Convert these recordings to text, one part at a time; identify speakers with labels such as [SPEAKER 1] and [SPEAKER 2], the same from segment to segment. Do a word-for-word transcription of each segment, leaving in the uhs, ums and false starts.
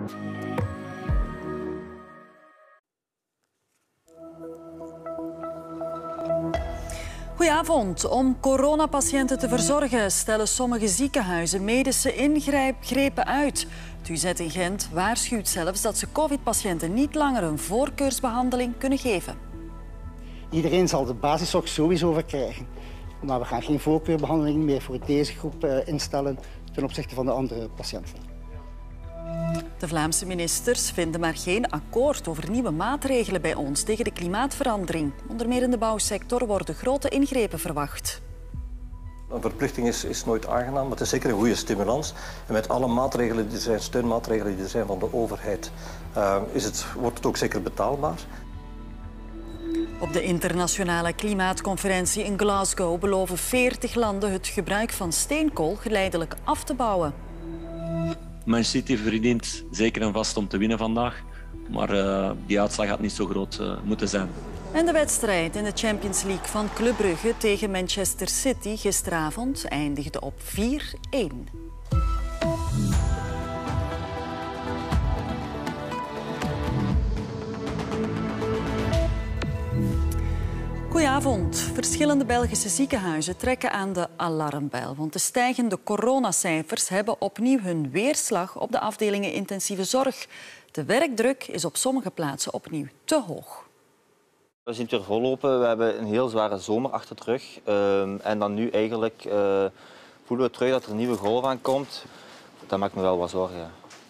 [SPEAKER 1] Goedenavond. Om coronapatiënten te verzorgen stellen sommige ziekenhuizen medische ingrepen uit. Het U Z in Gent waarschuwt zelfs dat ze covid-patiënten niet langer een voorkeursbehandeling kunnen geven.
[SPEAKER 2] Iedereen zal de basiszorg sowieso verkrijgen. Maar we gaan geen voorkeurbehandeling meer voor deze groep instellen ten opzichte van de andere patiënten.
[SPEAKER 1] De Vlaamse ministers vinden maar geen akkoord over nieuwe maatregelen bij ons tegen de klimaatverandering. Onder meer in de bouwsector worden grote ingrepen verwacht.
[SPEAKER 3] Een verplichting is, is nooit aangenaam, maar het is zeker een goede stimulans. En met alle maatregelen die er zijn, steunmaatregelen die er zijn van de overheid, uh, is het, wordt het ook zeker betaalbaar.
[SPEAKER 1] Op de internationale klimaatconferentie in Glasgow beloven veertig landen het gebruik van steenkool geleidelijk af te bouwen.
[SPEAKER 4] Man City verdient zeker en vast om te winnen vandaag. Maar uh, die uitslag had niet zo groot uh, moeten zijn.
[SPEAKER 1] En de wedstrijd in de Champions League van Club Brugge tegen Manchester City gisteravond eindigde op vier een. Goedenavond. Verschillende Belgische ziekenhuizen trekken aan de alarmbel. Want de stijgende coronacijfers hebben opnieuw hun weerslag op de afdelingen intensieve zorg. De werkdruk is op sommige plaatsen opnieuw te hoog.
[SPEAKER 5] We zien het weer vollopen. We hebben een heel zware zomer achter de rug. Uh, en dan nu eigenlijk uh, voelen we terug dat er een nieuwe golf aankomt. Dat maakt me wel wat zorgen.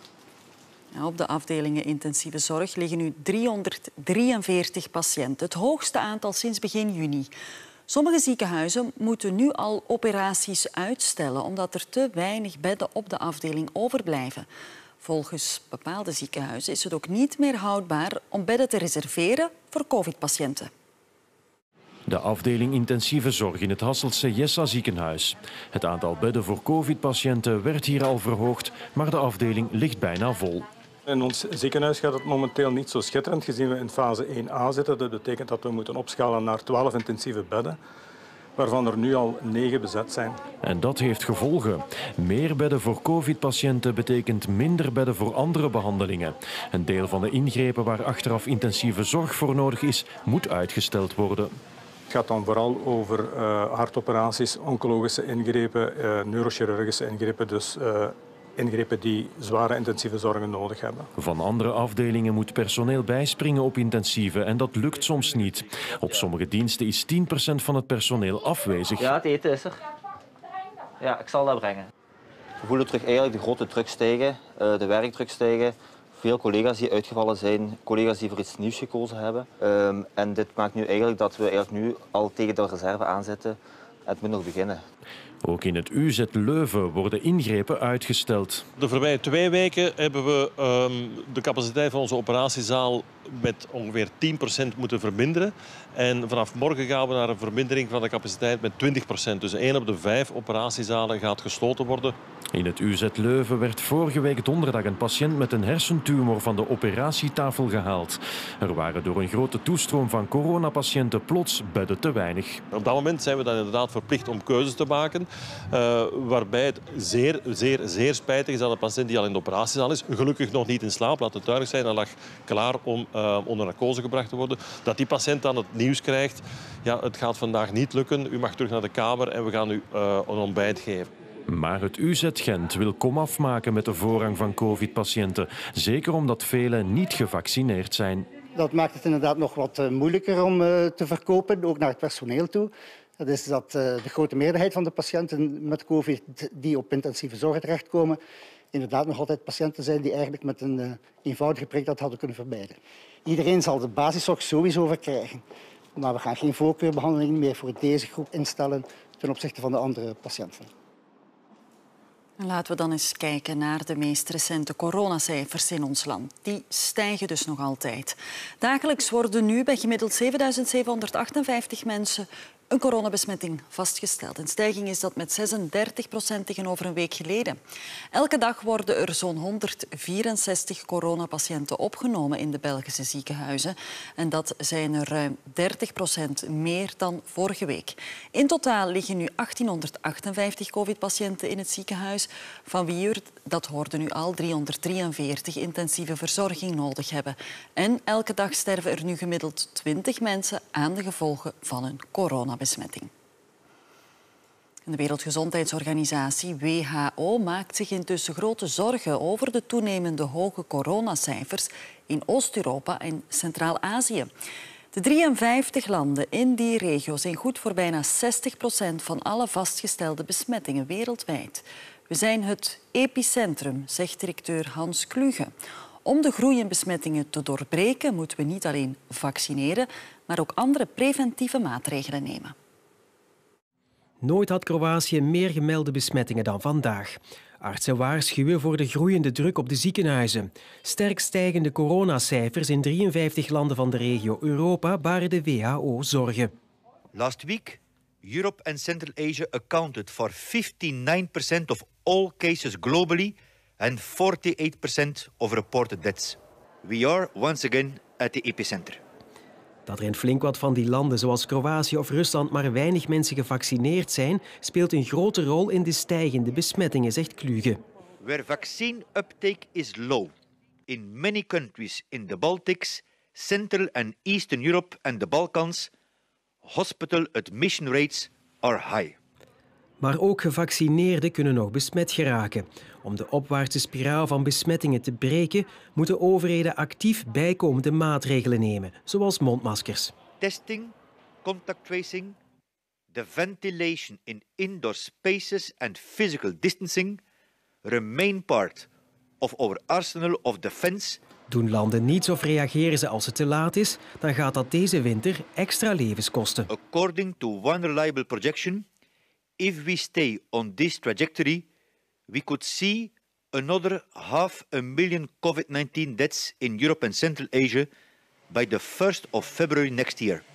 [SPEAKER 1] Op de afdelingen intensieve zorg liggen nu driehonderddrieënveertig patiënten, het hoogste aantal sinds begin juni. Sommige ziekenhuizen moeten nu al operaties uitstellen omdat er te weinig bedden op de afdeling overblijven. Volgens bepaalde ziekenhuizen is het ook niet meer houdbaar om bedden te reserveren voor covid-patiënten.
[SPEAKER 6] De afdeling intensieve zorg in het Hasseltse Jessa ziekenhuis. Het aantal bedden voor covid-patiënten werd hier al verhoogd, maar de afdeling ligt bijna vol.
[SPEAKER 7] In ons ziekenhuis gaat het momenteel niet zo schitterend, gezien we in fase één A zitten. Dat betekent dat we moeten opschalen naar twaalf intensieve bedden, waarvan er nu al negen bezet zijn.
[SPEAKER 6] En dat heeft gevolgen. Meer bedden voor covid-patiënten betekent minder bedden voor andere behandelingen. Een deel van de ingrepen waar achteraf intensieve zorg voor nodig is, moet uitgesteld worden.
[SPEAKER 7] Het gaat dan vooral over uh, hartoperaties, oncologische ingrepen, uh, neurochirurgische ingrepen, dus uh, ingrepen die zware intensieve zorgen nodig hebben.
[SPEAKER 6] Van andere afdelingen moet personeel bijspringen op intensieve en dat lukt soms niet. Op sommige diensten is tien procent van het personeel afwezig.
[SPEAKER 5] Ja, het eten is er. Ja, ik zal dat brengen. We voelen terug eigenlijk de grote druk stijgen, uh, de werkdruk stijgen. Veel collega's die uitgevallen zijn, collega's die voor iets nieuws gekozen hebben. Um, en dit maakt nu eigenlijk dat we eigenlijk nu al tegen de reserve aanzetten en het moet nog beginnen.
[SPEAKER 6] Ook in het U Z Leuven worden ingrepen uitgesteld.
[SPEAKER 8] De voorbije twee weken hebben we um, de capaciteit van onze operatiezaal met ongeveer tien procent moeten verminderen. En vanaf morgen gaan we naar een vermindering van de capaciteit met twintig procent. Dus één op de vijf operatiezalen gaat gesloten worden.
[SPEAKER 6] In het U Z Leuven werd vorige week donderdag een patiënt met een hersentumor van de operatietafel gehaald. Er waren door een grote toestroom van coronapatiënten plots bedden te weinig.
[SPEAKER 8] Op dat moment zijn we dan inderdaad verplicht om keuzes te maken. Uh, waarbij het zeer, zeer, zeer spijtig is dat een patiënt die al in de operatiezaal is, gelukkig nog niet in slaap, laat het duidelijk zijn, hij lag klaar om uh, onder narcose gebracht te worden. Dat die patiënt dan het nieuws krijgt, ja, het gaat vandaag niet lukken, u mag terug naar de kamer en we gaan u uh, een ontbijt geven.
[SPEAKER 6] Maar het U Z Gent wil komaf maken met de voorrang van covid-patiënten. Zeker omdat velen niet gevaccineerd zijn.
[SPEAKER 2] Dat maakt het inderdaad nog wat moeilijker om uh, te verkopen, ook naar het personeel toe. Dat is dat uh, de grote meerderheid van de patiënten met covid die op intensieve zorg terechtkomen, inderdaad nog altijd patiënten zijn die eigenlijk met een uh, eenvoudige prik dat hadden kunnen vermijden. Iedereen zal de basiszorg sowieso verkrijgen. Maar we gaan geen voorkeurbehandeling meer voor deze groep instellen ten opzichte van de andere patiënten.
[SPEAKER 1] Laten we dan eens kijken naar de meest recente coronacijfers in ons land. Die stijgen dus nog altijd. Dagelijks worden nu bij gemiddeld zevenduizend zevenhonderdachtenvijftig mensen een coronabesmetting vastgesteld. Een stijging is dat met zesendertig procent tegenover een week geleden. Elke dag worden er zo'n honderdvierenzestig coronapatiënten opgenomen in de Belgische ziekenhuizen. En dat zijn er ruim dertig procent meer dan vorige week. In totaal liggen nu achttienhonderdachtenvijftig covid-patiënten in het ziekenhuis, van wie er, dat hoorden nu al, driehonderddrieënveertig intensieve verzorging nodig hebben. En elke dag sterven er nu gemiddeld twintig mensen aan de gevolgen van een coronabesmetting. De Wereldgezondheidsorganisatie W H O maakt zich intussen grote zorgen over de toenemende hoge coronacijfers in Oost-Europa en Centraal-Azië. De drieënvijftig landen in die regio zijn goed voor bijna zestig procent van alle vastgestelde besmettingen wereldwijd. We zijn het epicentrum, zegt directeur Hans Kluge. Om de groei in besmettingen te doorbreken moeten we niet alleen vaccineren, maar ook andere preventieve maatregelen nemen.
[SPEAKER 9] Nooit had Kroatië meer gemelde besmettingen dan vandaag. Artsen waarschuwen voor de groeiende druk op de ziekenhuizen. Sterk stijgende coronacijfers in drieënvijftig landen van de regio Europa baren de W H O zorgen.
[SPEAKER 10] Last week, Europe and Central Asia accounted for fifty-nine percent of all cases globally and forty-eight percent of reported deaths. We are once again at the epicenter.
[SPEAKER 9] Dat er in flink wat van die landen, zoals Kroatië of Rusland, maar weinig mensen gevaccineerd zijn, speelt een grote rol in de stijgende besmettingen, zegt Kluge.
[SPEAKER 10] Where vaccine uptake is low, in many countries in the Baltics, Central and Eastern Europe and the Balkans, hospital admission rates are high.
[SPEAKER 9] Maar ook gevaccineerden kunnen nog besmet geraken. Om de opwaartse spiraal van besmettingen te breken, moeten overheden actief bijkomende maatregelen nemen, zoals mondmaskers.
[SPEAKER 10] Testing, contact tracing, the ventilation in indoor spaces and physical distancing remain part of our arsenal of defense.
[SPEAKER 9] Doen landen niets of reageren ze als het te laat is, dan gaat dat deze winter extra levens kosten.
[SPEAKER 10] According to one reliable projection, if we stay on this trajectory, we could see another half a million COVID nineteen deaths in Europe and Central Asia by the first of February next year.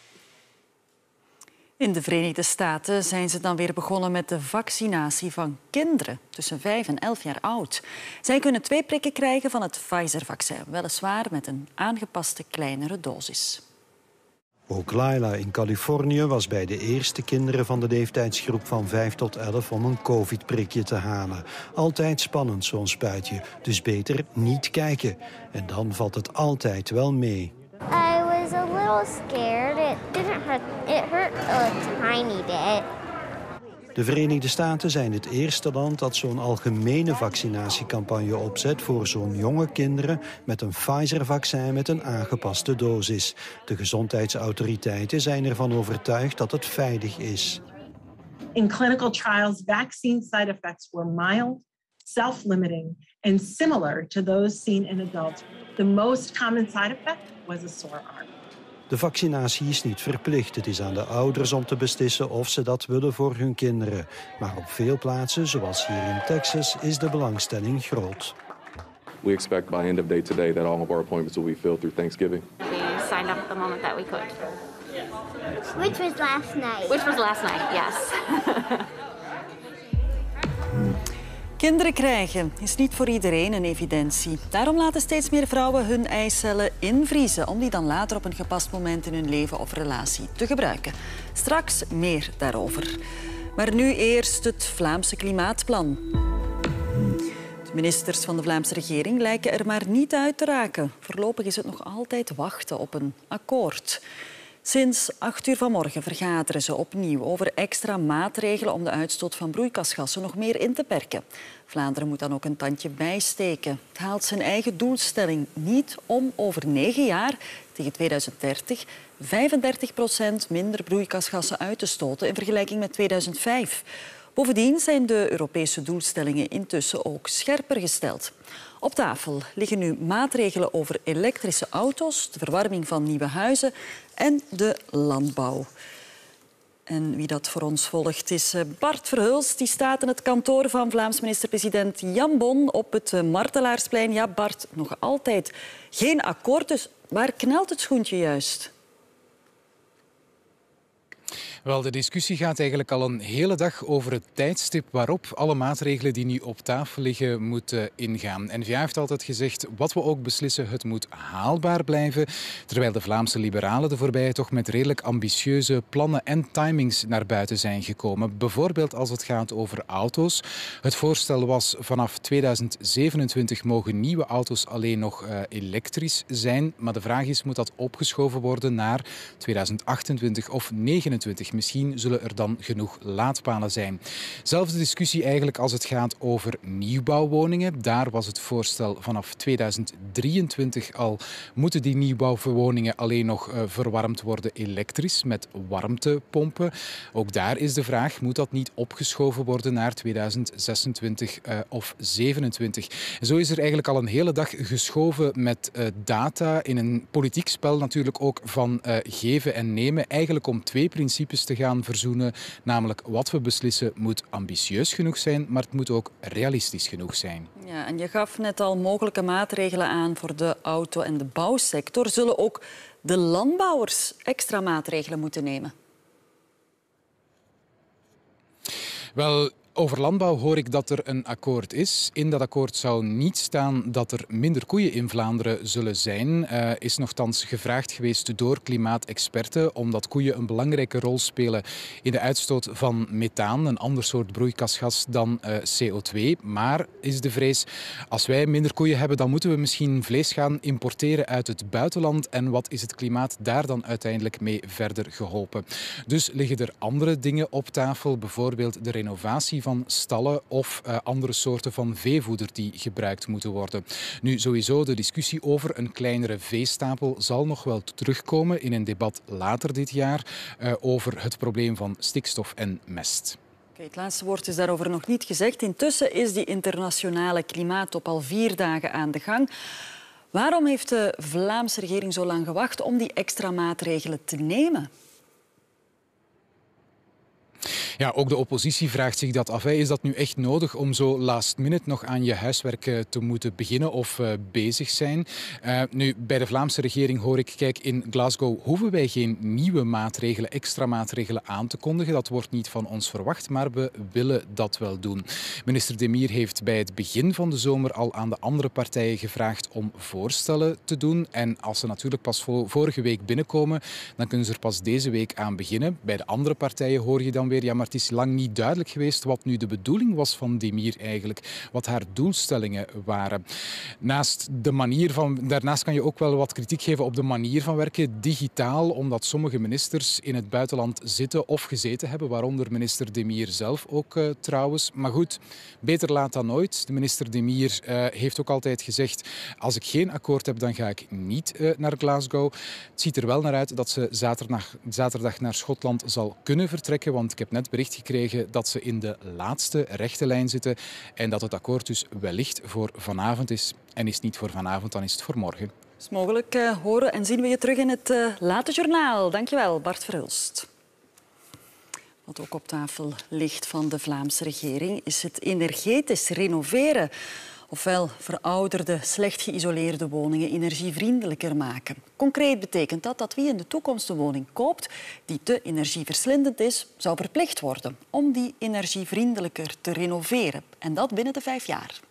[SPEAKER 1] In de Verenigde Staten zijn ze dan weer begonnen met de vaccinatie van kinderen tussen vijf en elf jaar oud. Zij kunnen twee prikken krijgen van het Pfizer-vaccin, weliswaar met een aangepaste kleinere dosis.
[SPEAKER 11] Ook Laila in Californië was bij de eerste kinderen van de leeftijdsgroep van vijf tot elf om een covid-prikje te halen. Altijd spannend zo'n spuitje, dus beter niet kijken. En dan valt het altijd wel mee.
[SPEAKER 12] I was a little scared. It didn't hurt. It hurt a tiny bit.
[SPEAKER 11] De Verenigde Staten zijn het eerste land dat zo'n algemene vaccinatiecampagne opzet voor zo'n jonge kinderen met een Pfizer-vaccin met een aangepaste dosis. De gezondheidsautoriteiten zijn ervan overtuigd dat het veilig is.
[SPEAKER 13] In clinical trials, vaccine side effects were mild, self-limiting and similar to those seen in adults. The most common side effect was a sore arm.
[SPEAKER 11] De vaccinatie is niet verplicht. Het is aan de ouders om te beslissen of ze dat willen voor hun kinderen. Maar op veel plaatsen, zoals hier in Texas, is de belangstelling groot.
[SPEAKER 14] We expect by end of day today that all of our appointments will be filled through Thanksgiving.
[SPEAKER 15] We signed up the moment that we could.
[SPEAKER 12] Which was last night.
[SPEAKER 15] Which was last night, yes.
[SPEAKER 1] Kinderen krijgen is niet voor iedereen een evidentie. Daarom laten steeds meer vrouwen hun eicellen invriezen om die dan later op een gepast moment in hun leven of relatie te gebruiken. Straks meer daarover. Maar nu eerst het Vlaamse klimaatplan. De ministers van de Vlaamse regering lijken er maar niet uit te raken. Voorlopig is het nog altijd wachten op een akkoord. Sinds acht uur vanmorgen vergaderen ze opnieuw over extra maatregelen om de uitstoot van broeikasgassen nog meer in te perken. Vlaanderen moet dan ook een tandje bijsteken. Het haalt zijn eigen doelstelling niet om over negen jaar, tegen tweeduizend dertig, vijfendertig procent minder broeikasgassen uit te stoten in vergelijking met tweeduizend vijf. Bovendien zijn de Europese doelstellingen intussen ook scherper gesteld. Op tafel liggen nu maatregelen over elektrische auto's, de verwarming van nieuwe huizen en de landbouw. En wie dat voor ons volgt is Bart Verhulst. Die staat in het kantoor van Vlaams minister-president Jan Bon op het Martelaarsplein. Ja, Bart, nog altijd geen akkoord, dus waar knelt het schoentje juist?
[SPEAKER 16] Wel, de discussie gaat eigenlijk al een hele dag over het tijdstip waarop alle maatregelen die nu op tafel liggen moeten ingaan. N V A heeft altijd gezegd, wat we ook beslissen, het moet haalbaar blijven. Terwijl de Vlaamse liberalen de voorbije toch met redelijk ambitieuze plannen en timings naar buiten zijn gekomen. Bijvoorbeeld als het gaat over auto's. Het voorstel was vanaf tweeduizend zevenentwintig mogen nieuwe auto's alleen nog uh, elektrisch zijn. Maar de vraag is, moet dat opgeschoven worden naar tweeduizend achtentwintig of negenentwintig? Misschien zullen er dan genoeg laadpalen zijn. Zelfde discussie eigenlijk als het gaat over nieuwbouwwoningen. Daar was het voorstel vanaf tweeduizend drieëntwintig al moeten die nieuwbouwwoningen alleen nog uh, verwarmd worden elektrisch met warmtepompen. Ook daar is de vraag, moet dat niet opgeschoven worden naar tweeduizend zesentwintig uh, of zevenentwintig? Zo is er eigenlijk al een hele dag geschoven met uh, data in een politiek spel natuurlijk ook van uh, geven en nemen. Eigenlijk om twee principes te gaan verzoenen. Namelijk, wat we beslissen moet ambitieus genoeg zijn, maar het moet ook realistisch genoeg zijn.
[SPEAKER 1] Ja, en je gaf net al mogelijke maatregelen aan voor de auto- en de bouwsector. Zullen ook de landbouwers extra maatregelen moeten nemen?
[SPEAKER 16] Wel, over landbouw hoor ik dat er een akkoord is. In dat akkoord zou niet staan dat er minder koeien in Vlaanderen zullen zijn. Uh, is nogthans gevraagd geweest door klimaatexperten, omdat koeien een belangrijke rol spelen in de uitstoot van methaan, een ander soort broeikasgas dan uh, C O twee. Maar is de vrees, als wij minder koeien hebben, dan moeten we misschien vlees gaan importeren uit het buitenland. En wat is het klimaat daar dan uiteindelijk mee verder geholpen? Dus liggen er andere dingen op tafel, bijvoorbeeld de renovatie van stallen of uh, andere soorten van veevoeder die gebruikt moeten worden. Nu, sowieso de discussie over een kleinere veestapel zal nog wel terugkomen in een debat later dit jaar uh, over het probleem van stikstof en mest.
[SPEAKER 1] Okay, het laatste woord is daarover nog niet gezegd. Intussen is die internationale klimaattop al vier dagen aan de gang. Waarom heeft de Vlaamse regering zo lang gewacht om die extra maatregelen te nemen?
[SPEAKER 16] Ja, ook de oppositie vraagt zich dat af. Hè. Is dat nu echt nodig om zo last minute nog aan je huiswerk te moeten beginnen of uh, bezig zijn? Uh, nu, bij de Vlaamse regering hoor ik, kijk, in Glasgow hoeven wij geen nieuwe maatregelen, extra maatregelen aan te kondigen. Dat wordt niet van ons verwacht, maar we willen dat wel doen. Minister De Mier heeft bij het begin van de zomer al aan de andere partijen gevraagd om voorstellen te doen. En als ze natuurlijk pas vorige week binnenkomen, dan kunnen ze er pas deze week aan beginnen. Bij de andere partijen hoor je dan weer, ja, maar het is lang niet duidelijk geweest wat nu de bedoeling was van De Mier eigenlijk, wat haar doelstellingen waren. Naast de manier van, daarnaast kan je ook wel wat kritiek geven op de manier van werken, digitaal, omdat sommige ministers in het buitenland zitten of gezeten hebben, waaronder minister De Mier zelf ook uh, trouwens. Maar goed, beter laat dan nooit. De minister De Mier uh, heeft ook altijd gezegd, als ik geen akkoord heb, dan ga ik niet uh, naar Glasgow. Het ziet er wel naar uit dat ze zaterdag, zaterdag naar Schotland zal kunnen vertrekken, want ik heb net bericht gekregen dat ze in de laatste rechte lijn zitten en dat het akkoord dus wellicht voor vanavond is. En is het niet voor vanavond, dan is het voor morgen.
[SPEAKER 1] Dus mogelijk uh, horen en zien we je terug in het uh, late journaal. Dankjewel, Bart Verhulst. Wat ook op tafel ligt van de Vlaamse regering is het energetisch renoveren. Ofwel verouderde, slecht geïsoleerde woningen energievriendelijker maken. Concreet betekent dat dat wie in de toekomst een woning koopt die te energieverslindend is, zou verplicht worden om die energievriendelijker te renoveren. En dat binnen de vijf jaar.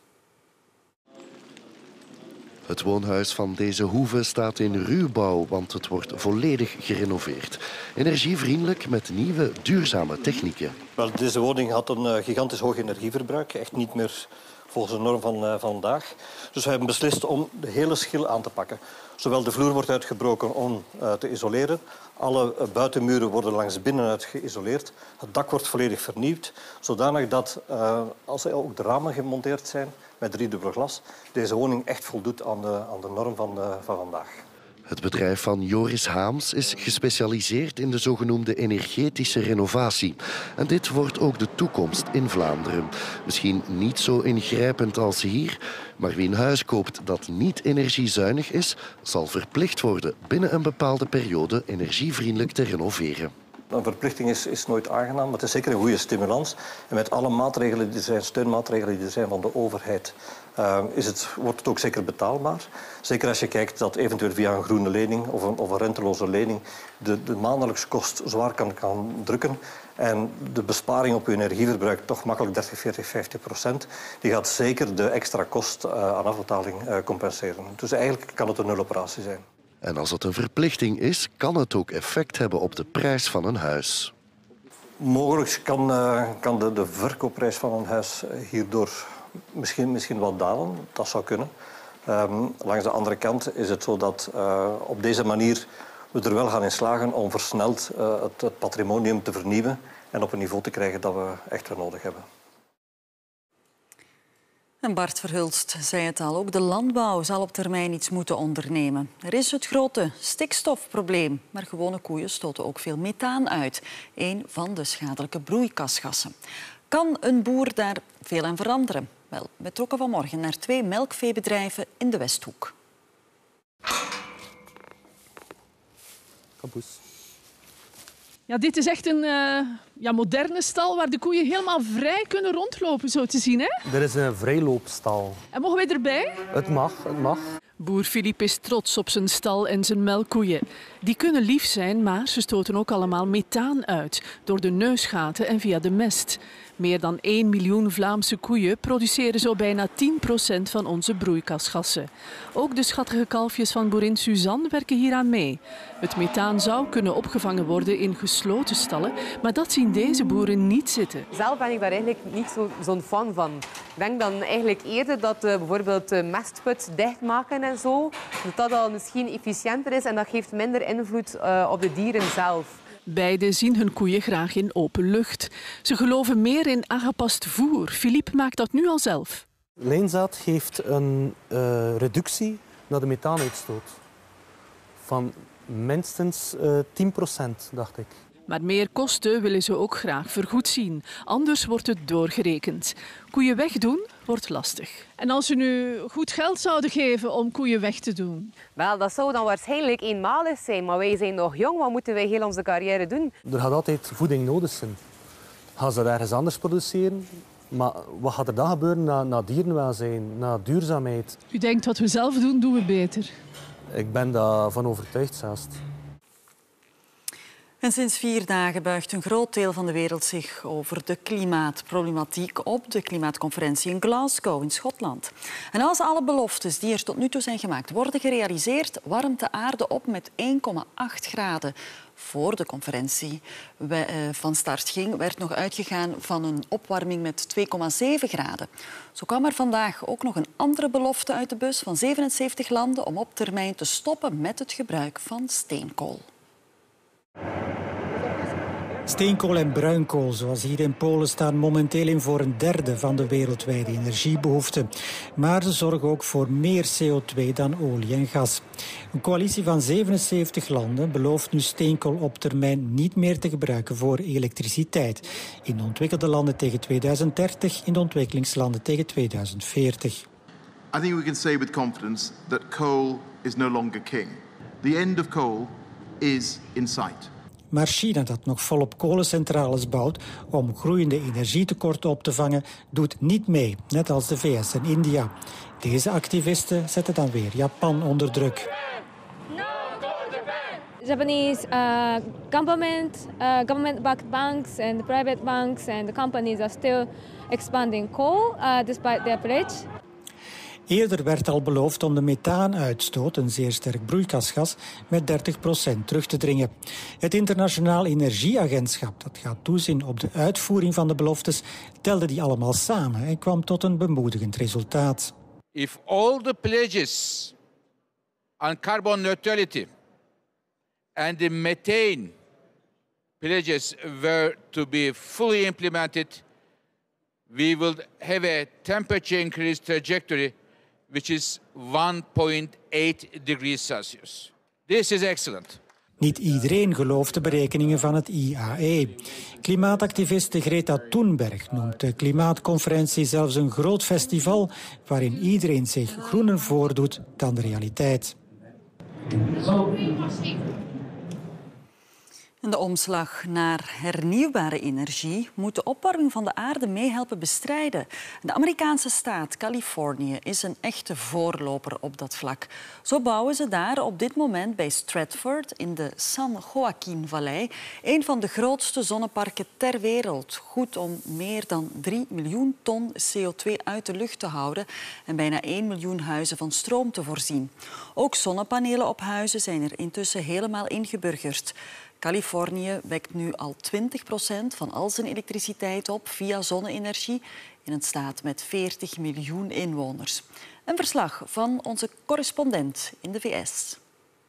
[SPEAKER 17] Het woonhuis van deze hoeve staat in ruwbouw, want het wordt volledig gerenoveerd. Energievriendelijk met nieuwe, duurzame technieken.
[SPEAKER 3] Wel, deze woning had een uh, gigantisch hoog energieverbruik, echt niet meer volgens de norm van uh, vandaag. Dus we hebben beslist om de hele schil aan te pakken. Zowel de vloer wordt uitgebroken om uh, te isoleren. Alle uh, buitenmuren worden langs binnenuit geïsoleerd. Het dak wordt volledig vernieuwd. Zodanig dat, uh, als er ook de ramen gemonteerd zijn met driedubbel glas, deze woning echt voldoet aan de, aan de norm van, de, van vandaag.
[SPEAKER 17] Het bedrijf van Joris Haams is gespecialiseerd in de zogenoemde energetische renovatie. En dit wordt ook de toekomst in Vlaanderen. Misschien niet zo ingrijpend als hier, maar wie een huis koopt dat niet energiezuinig is, zal verplicht worden binnen een bepaalde periode energievriendelijk te renoveren.
[SPEAKER 3] Een verplichting is, is nooit aangenaam, maar het is zeker een goede stimulans. En met alle maatregelen die er zijn, steunmaatregelen die er zijn van de overheid, uh, is het, wordt het ook zeker betaalbaar. Zeker als je kijkt dat eventueel via een groene lening of een, of een renteloze lening de, de maandelijkse kost zwaar kan, kan drukken. En de besparing op je energieverbruik toch makkelijk dertig, veertig, vijftig procent. Die gaat zeker de extra kost uh, aan afbetaling uh, compenseren. Dus eigenlijk kan het een nuloperatie zijn.
[SPEAKER 17] En als het een verplichting is, kan het ook effect hebben op de prijs van een huis.
[SPEAKER 3] Mogelijk kan, uh, kan de, de verkoopprijs van een huis hierdoor misschien, misschien wat dalen. Dat zou kunnen. Um, langs de andere kant is het zo dat uh, op deze manier we er wel gaan in slagen om versneld uh, het, het patrimonium te vernieuwen en op een niveau te krijgen dat we echt weer nodig hebben.
[SPEAKER 1] En Bart Verhulst zei het al, ook de landbouw zal op termijn iets moeten ondernemen. Er is het grote stikstofprobleem, maar gewone koeien stoten ook veel methaan uit. Een van de schadelijke broeikasgassen. Kan een boer daar veel aan veranderen? Wel, we trokken vanmorgen naar twee melkveebedrijven in de Westhoek.
[SPEAKER 18] Kapoes. Ja, dit is echt een uh, ja, moderne stal waar de koeien helemaal vrij kunnen rondlopen, zo te zien, hè?
[SPEAKER 19] Er is een vrijloopstal.
[SPEAKER 18] En mogen wij erbij?
[SPEAKER 19] Het mag, het mag.
[SPEAKER 18] Boer Filip is trots op zijn stal en zijn melkkoeien. Die kunnen lief zijn, maar ze stoten ook allemaal methaan uit. Door de neusgaten en via de mest. Meer dan één miljoen Vlaamse koeien produceren zo bijna tien procent van onze broeikasgassen. Ook de schattige kalfjes van boerin Suzanne werken hieraan mee. Het methaan zou kunnen opgevangen worden in gesloten stallen, maar dat zien deze boeren niet zitten.
[SPEAKER 20] Zelf ben ik daar eigenlijk niet zo, zo'n fan van. Ik denk dan eigenlijk eerder dat uh, bijvoorbeeld de mestput dichtmaken en zo, dat dat al misschien efficiënter is en dat geeft minder invloed uh, op de dieren zelf.
[SPEAKER 18] Beiden zien hun koeien graag in open lucht. Ze geloven meer in aangepast voer. Philippe maakt dat nu al zelf.
[SPEAKER 19] Lijnzaad geeft een uh, reductie naar de methaanuitstoot van minstens uh, tien procent, dacht ik.
[SPEAKER 18] Maar meer kosten willen ze ook graag vergoed zien. Anders wordt het doorgerekend. Koeien wegdoen wordt lastig. En als ze nu goed geld zouden geven om koeien weg te doen?
[SPEAKER 20] Wel, dat zou dan waarschijnlijk eenmalig zijn. Maar wij zijn nog jong, wat moeten wij heel onze carrière doen?
[SPEAKER 19] Er gaat altijd voeding nodig zijn. Gaan ze dat ergens anders produceren? Maar wat gaat er dan gebeuren na, na dierenwelzijn, na duurzaamheid?
[SPEAKER 18] U denkt wat we zelf doen, doen we beter?
[SPEAKER 19] Ik ben daarvan overtuigd zelfs.
[SPEAKER 1] En sinds vier dagen buigt een groot deel van de wereld zich over de klimaatproblematiek op de klimaatconferentie in Glasgow in Schotland. En als alle beloftes die er tot nu toe zijn gemaakt worden gerealiseerd, warmt de aarde op met één komma acht graden. Voor de conferentie van start ging, werd nog uitgegaan van een opwarming met twee komma zeven graden. Zo kwam er vandaag ook nog een andere belofte uit de bus van zevenenzeventig landen om op termijn te stoppen met het gebruik van steenkool.
[SPEAKER 21] Steenkool en bruinkool, zoals hier in Polen, staan momenteel in voor een derde van de wereldwijde energiebehoefte. Maar ze zorgen ook voor meer C O twee dan olie en gas. Een coalitie van zevenenzeventig landen belooft nu steenkool op termijn niet meer te gebruiken voor elektriciteit. In de ontwikkelde landen tegen tweeduizend dertig, in de ontwikkelingslanden tegen tweeduizend veertig.
[SPEAKER 22] I think we can say with confidence that coal is no longer king. The end of coal is in sight.
[SPEAKER 21] Maar China, dat nog volop kolencentrales bouwt om groeiende energietekorten op te vangen, doet niet mee, net als de V S en India. Deze activisten zetten dan weer Japan onder druk.
[SPEAKER 23] Japanese uh, government, uh, government-backed banks and private banks and the companies are still expanding coal uh, despite their pledge.
[SPEAKER 21] Eerder werd al beloofd om de methaanuitstoot, een zeer sterk broeikasgas, met dertig procent terug te dringen. Het Internationaal Energieagentschap, dat gaat toezien op de uitvoering van de beloftes, telde die allemaal samen en kwam tot een bemoedigend resultaat.
[SPEAKER 24] If all the pledges on carbon neutrality and the methane pledges were to be fully implemented, we will have a temperature increase trajectory which is one point eight degrees Celsius. This is excellent.
[SPEAKER 21] Niet iedereen gelooft de berekeningen van het I A E. Klimaatactiviste Greta Thunberg noemt de klimaatconferentie zelfs een groot festival waarin iedereen zich groener voordoet dan de realiteit.
[SPEAKER 1] En de omslag naar hernieuwbare energie moet de opwarming van de aarde meehelpen bestrijden. De Amerikaanse staat Californië is een echte voorloper op dat vlak. Zo bouwen ze daar op dit moment bij Stratford in de San Joaquin-vallei een van de grootste zonneparken ter wereld. Goed om meer dan drie miljoen ton C O twee uit de lucht te houden en bijna één miljoen huizen van stroom te voorzien. Ook zonnepanelen op huizen zijn er intussen helemaal ingeburgerd. Californië wekt nu al twintig procent van al zijn elektriciteit op via zonne-energie in een staat met veertig miljoen inwoners. Een verslag van onze correspondent in de V S.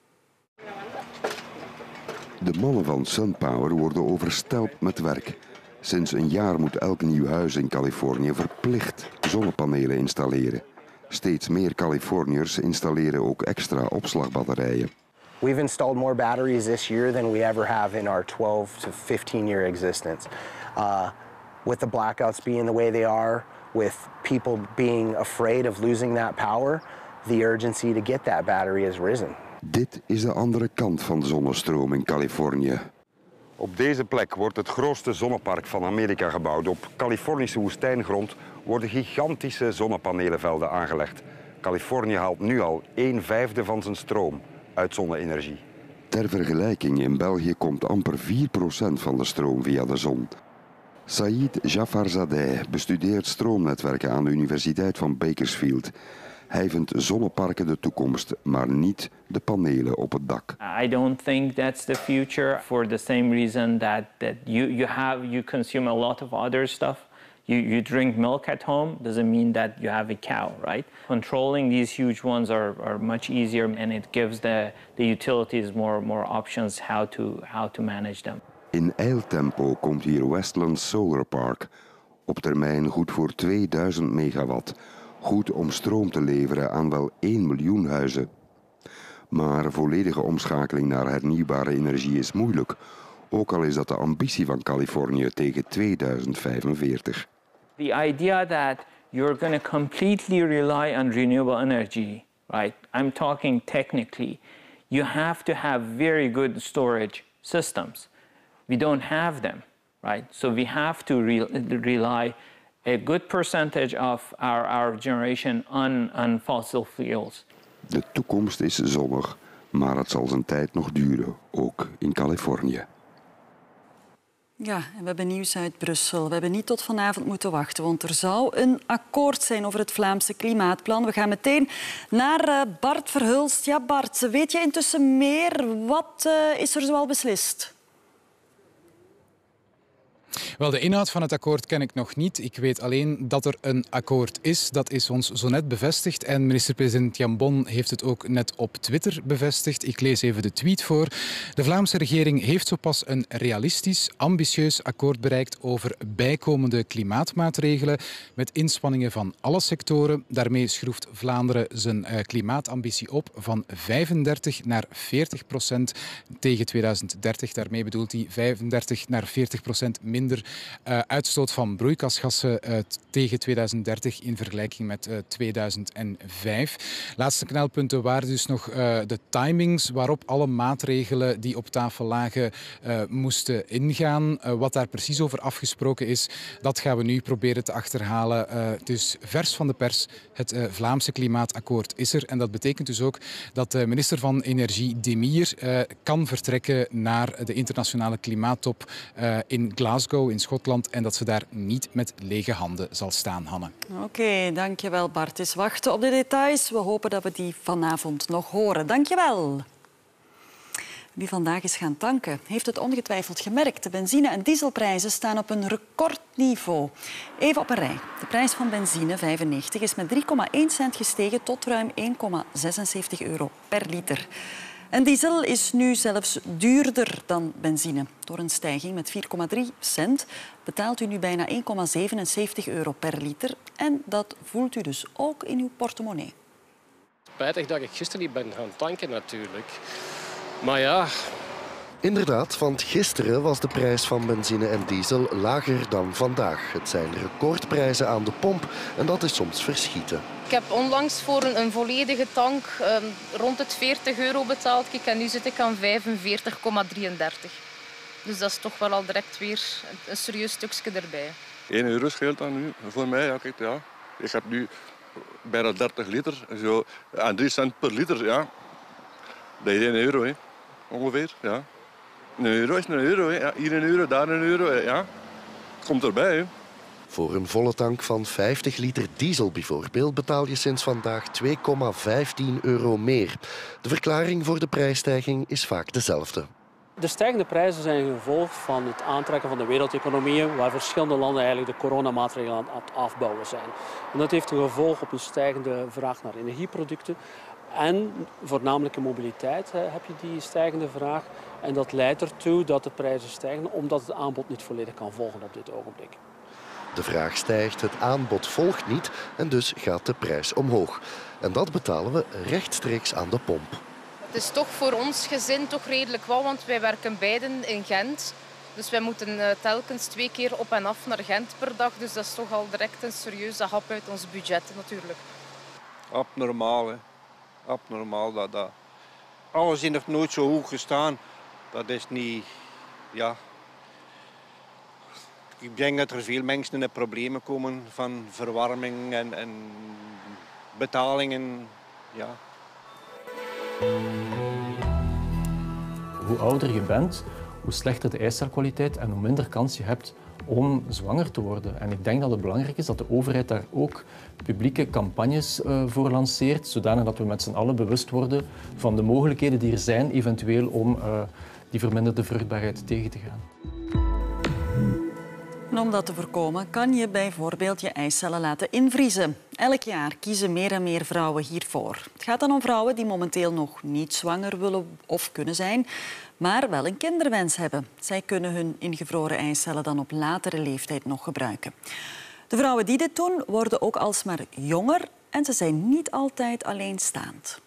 [SPEAKER 4] De mannen van SunPower worden overstelpt met werk. Sinds een jaar moet elk nieuw huis in Californië verplicht zonnepanelen installeren. Steeds meer Californiërs installeren ook extra opslagbatterijen.
[SPEAKER 5] We've installed more batteries this year than we ever have in our twelve to fifteen year existence. Uh, with the blackouts being the way they are, with people being afraid of losing that power, the urgency to get that battery has risen.
[SPEAKER 4] Dit is de andere kant van de zonnestroom in Californië.
[SPEAKER 7] Op deze plek wordt het grootste zonnepark van Amerika gebouwd. Op Californische woestijngrond worden gigantische zonnepanelenvelden aangelegd. Californië haalt nu al een vijfde van zijn stroom uit zonne-energie.
[SPEAKER 4] Ter vergelijking, in België komt amper vier procent van de stroom via de zon. Saïd Jafarzadeh bestudeert stroomnetwerken aan de Universiteit van Bakersfield. Hij vindt zonneparken de toekomst, maar niet de panelen op het dak.
[SPEAKER 8] I don't think that's the future for the same reason that that you you have you consume a lot of other stuff. You, you drink milk at home doesn't mean that you have a cow, right? Controlling these huge ones are, are much easier and it gives the, the utilities more, more options how to, how to manage them.
[SPEAKER 4] In eiltempo komt hier Westland Solar Park. Op termijn goed voor tweeduizend megawatt. Goed om stroom te leveren aan wel één miljoen huizen. Maar volledige omschakeling naar hernieuwbare energie is moeilijk. Ook al is dat de ambitie van Californië tegen tweeduizend vijfenveertig.
[SPEAKER 8] The idea that you're going to completely rely on renewable energy, right? I'm talking technically. You have to have very good storage systems. We don't have them, right? So we have to re rely a good percentage of our, our generation on, on fossil fuels.
[SPEAKER 4] De toekomst is zonnig, maar het zal zijn tijd nog duren, ook in Californië.
[SPEAKER 1] Ja, en we hebben nieuws uit Brussel. We hebben niet tot vanavond moeten wachten, want er zou een akkoord zijn over het Vlaamse klimaatplan. We gaan meteen naar Bart Verhulst. Ja, Bart, weet je intussen meer? Wat uh, is er zoal beslist?
[SPEAKER 16] Wel, de inhoud van het akkoord ken ik nog niet. Ik weet alleen dat er een akkoord is. Dat is ons zo net bevestigd. En minister-president Jan Bon heeft het ook net op Twitter bevestigd. Ik lees even de tweet voor. De Vlaamse regering heeft zo pas een realistisch, ambitieus akkoord bereikt over bijkomende klimaatmaatregelen met inspanningen van alle sectoren. Daarmee schroeft Vlaanderen zijn klimaatambitie op van vijfendertig naar veertig procent tegen tweeduizend dertig. Daarmee bedoelt hij vijfendertig naar veertig procent minder minder uh, uitstoot van broeikasgassen uh, tegen tweeduizend dertig in vergelijking met uh, tweeduizend vijf. Laatste knelpunten waren dus nog uh, de timings waarop alle maatregelen die op tafel lagen uh, moesten ingaan. Uh, wat daar precies over afgesproken is, dat gaan we nu proberen te achterhalen. Uh, dus vers van de pers, het uh, Vlaamse klimaatakkoord is er. En dat betekent dus ook dat de minister van Energie, Demir, uh, kan vertrekken naar de internationale klimaattop uh, in Glasgow in Schotland en dat ze daar niet met lege handen zal staan, Hanne.
[SPEAKER 1] Oké, okay, dankjewel Bart. Is wachten op de details. We hopen dat we die vanavond nog horen. Dankjewel. Wie vandaag is gaan tanken, heeft het ongetwijfeld gemerkt. De benzine- en dieselprijzen staan op een recordniveau. Even op een rij. De prijs van benzine vijfennegentig is met drie komma één cent gestegen tot ruim één komma zesenzeventig euro per liter. En diesel is nu zelfs duurder dan benzine. Door een stijging met vier komma drie cent betaalt u nu bijna één komma zevenenzeventig euro per liter. En dat voelt u dus ook in uw portemonnee.
[SPEAKER 25] Spijtig dat ik gisteren niet ben gaan tanken natuurlijk. Maar ja...
[SPEAKER 17] Inderdaad, want gisteren was de prijs van benzine en diesel lager dan vandaag. Het zijn recordprijzen aan de pomp en dat is soms verschieten.
[SPEAKER 26] Ik heb onlangs voor een, een volledige tank um, rond het veertig euro betaald. Kijk, en nu zit ik aan vijfenveertig komma drieëndertig. Dus dat is toch wel al direct weer een serieus stukje erbij.
[SPEAKER 2] één euro scheelt dan nu voor mij. Ja, kijk, ja. Ik heb nu bijna dertig liter. Zo, en drie cent per liter, ja. Dat is één euro, hè. Ongeveer. Ja. Een euro is een euro. Hè. Ja, hier een euro, daar een euro. Ja. Komt erbij. Hè.
[SPEAKER 17] Voor een volle tank van vijftig liter diesel bijvoorbeeld betaal je sinds vandaag twee komma vijftien euro meer. De verklaring voor de prijsstijging is vaak dezelfde.
[SPEAKER 6] De stijgende prijzen zijn een gevolg van het aantrekken van de wereldeconomieën, waar verschillende landen eigenlijk de coronamaatregelen aan het afbouwen zijn. En dat heeft een gevolg op een stijgende vraag naar energieproducten. En voornamelijk in mobiliteit heb je die stijgende vraag. En dat leidt ertoe dat de prijzen stijgen, omdat het aanbod niet volledig kan volgen op dit ogenblik.
[SPEAKER 17] De vraag stijgt, het aanbod volgt niet en dus gaat de prijs omhoog. En dat betalen we rechtstreeks aan de pomp.
[SPEAKER 26] Het is toch voor ons gezin toch redelijk wat, want wij werken beiden in Gent. Dus wij moeten telkens twee keer op en af naar Gent per dag. Dus dat is toch al direct een serieuze hap uit ons budget natuurlijk.
[SPEAKER 9] Abnormaal, hè. Abnormaal. Dat, dat. Alles heeft nooit zo hoog gestaan. Dat is niet... Ja... Ik denk dat er veel mensen in de problemen komen van verwarming en, en betalingen. Ja.
[SPEAKER 10] Hoe ouder je bent, hoe slechter de eicelkwaliteit en hoe minder kans je hebt om zwanger te worden. En ik denk dat het belangrijk is dat de overheid daar ook publieke campagnes uh, voor lanceert, zodanig dat we met z'n allen bewust worden van de mogelijkheden die er zijn eventueel om uh, die verminderde vruchtbaarheid tegen te gaan.
[SPEAKER 1] En om dat te voorkomen kan je bijvoorbeeld je eicellen laten invriezen. Elk jaar kiezen meer en meer vrouwen hiervoor. Het gaat dan om vrouwen die momenteel nog niet zwanger willen of kunnen zijn, maar wel een kinderwens hebben. Zij kunnen hun ingevroren eicellen dan op latere leeftijd nog gebruiken. De vrouwen die dit doen, worden ook alsmaar jonger en ze zijn niet altijd alleenstaand.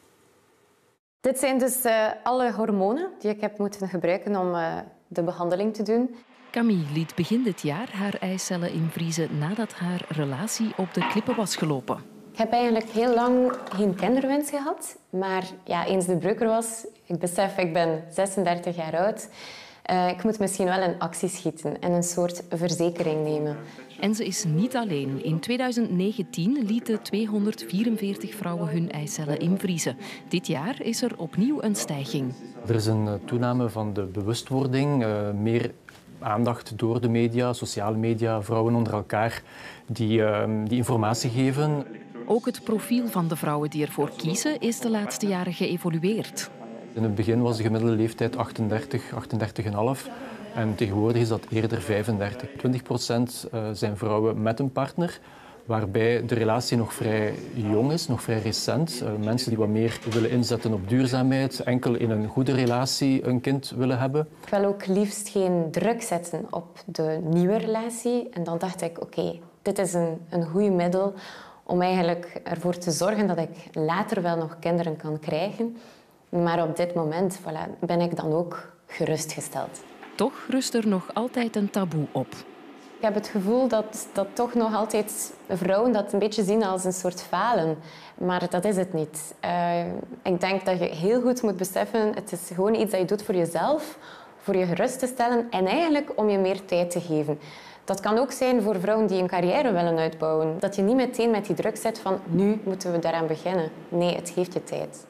[SPEAKER 11] Dit zijn dus uh, alle hormonen die ik heb moeten gebruiken om uh, de behandeling te doen.
[SPEAKER 13] Camille liet begin dit jaar haar eicellen invriezen nadat haar relatie op de klippen was gelopen.
[SPEAKER 11] Ik heb eigenlijk heel lang geen kinderwens gehad. Maar ja, eens de breuk er was, ik besef, ik ben zesendertig jaar oud. Uh, ik moet misschien wel in actie schieten en een soort verzekering nemen.
[SPEAKER 13] En ze is niet alleen. In tweeduizend negentien lieten tweehonderdvierenveertig vrouwen hun eicellen invriezen. Dit jaar is er opnieuw een stijging.
[SPEAKER 10] Er is een toename van de bewustwording, uh, meer aandacht door de media, sociale media, vrouwen onder elkaar die, uh, die informatie geven.
[SPEAKER 13] Ook het profiel van de vrouwen die ervoor kiezen is de laatste jaren geëvolueerd.
[SPEAKER 10] In het begin was de gemiddelde leeftijd achtendertig, achtendertig komma vijf en tegenwoordig is dat eerder vijfendertig. twintig procent zijn vrouwen met een partner, waarbij de relatie nog vrij jong is, nog vrij recent. Mensen die wat meer willen inzetten op duurzaamheid, enkel in een goede relatie een kind willen hebben.
[SPEAKER 11] Ik wil ook liefst geen druk zetten op de nieuwe relatie. En dan dacht ik, oké, okay, dit is een, een goed middel om eigenlijk ervoor te zorgen dat ik later wel nog kinderen kan krijgen. Maar op dit moment voilà, ben ik dan ook gerustgesteld.
[SPEAKER 13] Toch rust er nog altijd een taboe op.
[SPEAKER 11] Ik heb het gevoel dat, dat toch nog altijd vrouwen dat een beetje zien als een soort falen. Maar dat is het niet. Uh, ik denk dat je heel goed moet beseffen, het is gewoon iets dat je doet voor jezelf, voor je gerust te stellen en eigenlijk om je meer tijd te geven. Dat kan ook zijn voor vrouwen die een carrière willen uitbouwen. Dat je niet meteen met die druk zet van nu moeten we daaraan beginnen. Nee, het geeft je tijd.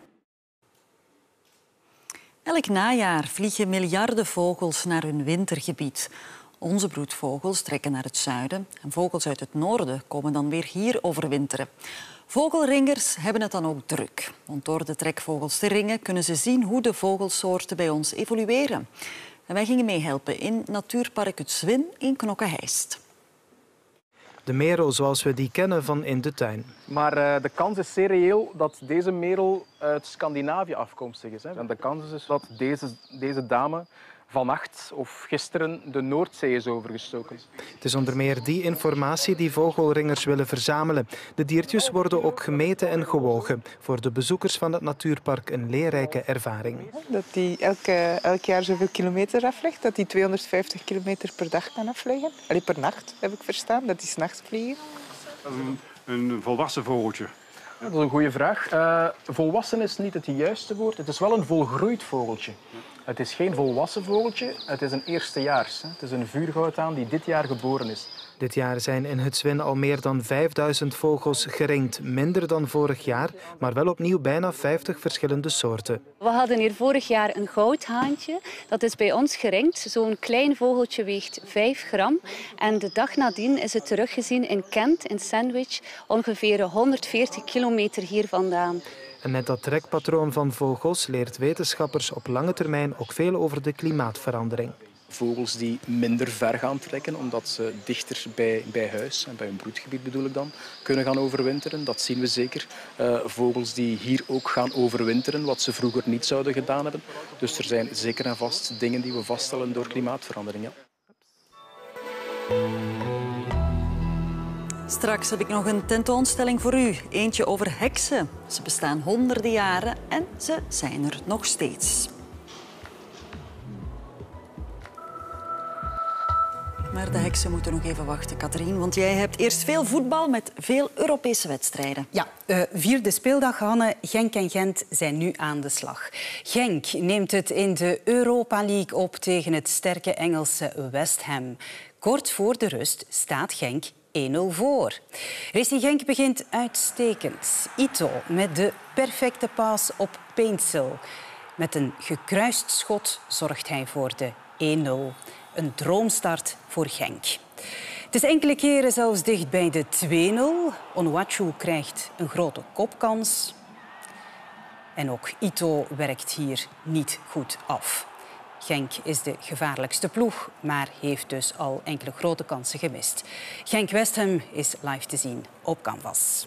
[SPEAKER 1] Elk najaar vliegen miljarden vogels naar hun wintergebied. Onze broedvogels trekken naar het zuiden en vogels uit het noorden komen dan weer hier overwinteren. Vogelringers hebben het dan ook druk. Want door de trekvogels te ringen kunnen ze zien hoe de vogelsoorten bij ons evolueren. En wij gingen meehelpen in Natuurpark Het Zwin in Knokke-Heist.
[SPEAKER 27] De merel zoals we die kennen van in de tuin.
[SPEAKER 28] Maar uh, de kans is zeer reëel dat deze merel uit Scandinavië afkomstig is. Hè. En de kans is dus dat deze, deze dame vannacht of gisteren de Noordzee is overgestoken.
[SPEAKER 27] Het is onder meer die informatie die vogelringers willen verzamelen. De diertjes worden ook gemeten en gewogen. Voor de bezoekers van het natuurpark een leerrijke ervaring.
[SPEAKER 29] Dat hij elke, elk jaar zoveel kilometer aflegt, dat hij tweehonderdvijftig kilometer per dag kan afleggen. Allee, per nacht, heb ik verstaan, dat hij 's nachts vliegen.
[SPEAKER 28] Een, een volwassen vogeltje. Dat is een goede vraag. Uh, volwassen is niet het juiste woord. Het is wel een volgroeid vogeltje. Het is geen volwassen vogeltje, het is een eerstejaars. Het is een vuurgoudhaan die dit jaar geboren is.
[SPEAKER 27] Dit jaar zijn in Hützwin al meer dan vijfduizend vogels geringd. Minder dan vorig jaar, maar wel opnieuw bijna vijftig verschillende soorten.
[SPEAKER 3] We hadden hier vorig jaar een goudhaantje. Dat is bij ons geringd. Zo'n klein vogeltje weegt vijf gram. En de dag nadien is het teruggezien in Kent, in Sandwich, ongeveer honderdveertig kilometer hier vandaan.
[SPEAKER 27] En met dat trekpatroon van vogels leert wetenschappers op lange termijn ook veel over de klimaatverandering.
[SPEAKER 28] Vogels die minder ver gaan trekken, omdat ze dichter bij, bij huis, en bij hun broedgebied bedoel ik dan, kunnen gaan overwinteren. Dat zien we zeker. Uh, vogels die hier ook gaan overwinteren, wat ze vroeger niet zouden gedaan hebben. Dus er zijn zeker en vast dingen die we vaststellen door klimaatverandering. Ja.
[SPEAKER 1] Straks heb ik nog een tentoonstelling voor u. Eentje over heksen. Ze bestaan honderden jaren en ze zijn er nog steeds. Maar de heksen moeten nog even wachten, Catherine. Want jij hebt eerst veel voetbal met veel Europese wedstrijden.
[SPEAKER 12] Ja, uh, vierde speeldag, Hanne. Genk en Gent zijn nu aan de slag. Genk neemt het in de Europa League op tegen het sterke Engelse West Ham. Kort voor de rust staat Genk één nul voor. Racing Genk begint uitstekend. Ito met de perfecte paas op Paintsil. Met een gekruist schot zorgt hij voor de één nul. Een droomstart voor Genk. Het is enkele keren zelfs dicht bij de twee nul. Onuachu krijgt een grote kopkans. En ook Ito werkt hier niet goed af. Genk is de gevaarlijkste ploeg, maar heeft dus al enkele grote kansen gemist. Genk-West Ham is live te zien op Canvas.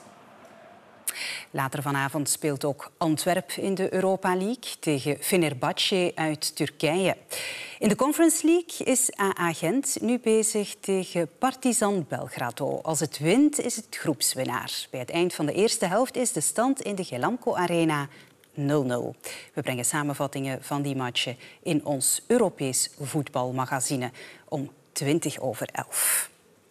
[SPEAKER 12] Later vanavond speelt ook Antwerp in de Europa League tegen Fenerbahce uit Turkije. In de Conference League is A A Gent nu bezig tegen Partizan Belgrado. Als het wint is het groepswinnaar. Bij het eind van de eerste helft is de stand in de Gelamco Arena nul nul. We brengen samenvattingen van die matchen in ons Europees voetbalmagazine om twintig over elf.